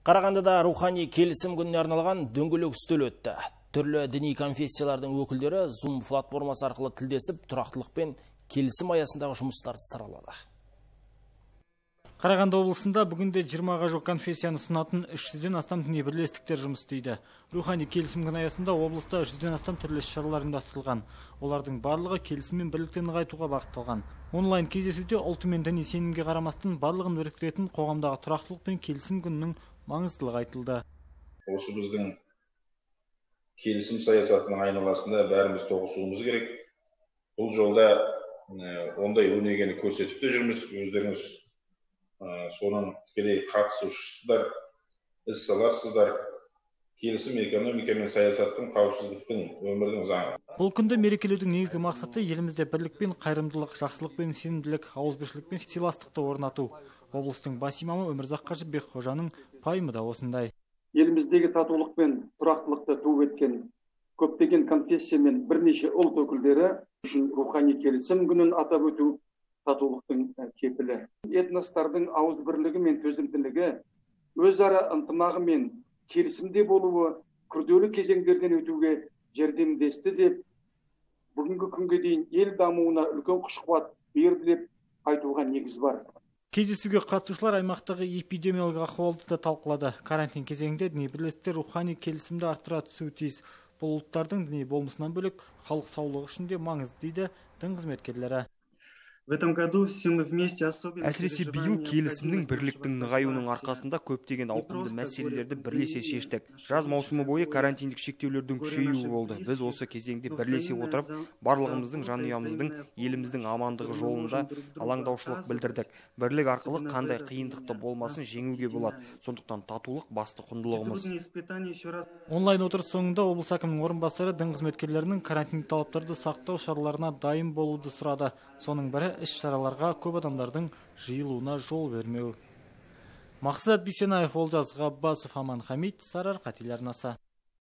Қарағандыда рухани келісім күніне арналған дөңгелек үстел өтті. Түрлі діни конфессиялардың өкілдері Zoom платформасы арқылы тілдесіп, тұрақтылық пен келісім аясындағы жұмыстарды саралады. Қарағанды облысында бүгінде 20-ға жоқ конфессияны ұсынатын 300-ден астам діни бірлестіктер жұмыс істейді. Рухани келісім күні аясында облыста 100-ден астам түрлі шаралар ұйымдастырылған. Олардың барлығы келісім мен бірлікті нығайтуға бағытталған. Онлайн кездесуде ұлты мен діни сенімге қарамастан барлығын біріктіретін қоғамдағы тұрақтылық пен келісім күнінің маңыздылығы айтылды. Осы біздің келісім саясатының айналасында бәріміз тоғысуымыз керек. Бұл жолда ондай өнегені көрсетіп те жүрміз. Өздеріңіз соның тікелей қатысушысыздар, іс саларсыздар. Келісім экономика мен саясаттың, қауіпсіздіктің, өмірдің заңы. Бұл күнді мерекелеудің негізгі мақсаты елімізде бірлік пен қайырымдылық, жақсылық пен сенімділік, ауызбіршілік пен сыйластықты орнату. Облыстың бас имамы Өмірзақ Қажы Бекқожаның пайымы да осындай. Еліміздегі татулық пен тұрақтылықты туып еткен көптеген конфессия мен бірнеше ұлт өкілдері үшін рухани келісім күнін атап өту татулықтың кепілі. Этностардың ауызбірлігі мен төзімділігі, өзара ынтымағы мен келісімде болуы күрделі кезеңдерден өтуге жәрдемдесті деп, бүгінгі күнге дейін ел дамуына үлкен күш-қуат берді деп айтуға негіз бар. Кездесуге қатысушылар аймақтағы эпидемиологиялық ахуалды да талқылады. Карантин кезеңінде діни бірлестіктер рухани келісімді арттыра түсуі тиіс. Бұл ұлттардың діни болмысынан бөлек халық саулығы үшін де маңызды дейді дін қызметкерлері. Әсіресе биыл келісімнің бірліктің нығаюының арқасында көптеген ауқымды мәселелерді бірлесе шештік. Жаз маусымы бойы карантиндік шектеулердің күшеюі болды. Біз осы кезеңде бірлесе отырып, барлығымыздың жанұямыздың, еліміздің амандығы жолында алаңдаушылық білдірдік. Бірлік арқылы қандай қиындықты болмасын жеңуге болады. Сондықтан татулық басты құндылығымыз. Онлайн отырыс соңында облыс әкімінің орынбасары дін қызметкерлерінің карантин талаптарды сақтау шараларына дайын болуды сұрады. Соның бірі іс-шараларға көп адамдардың жиылуына жол бермеу. Мақсат Бисенаев, Олжас Ғаббасов, Аман Хамид, Сарыарқа телеарнасы.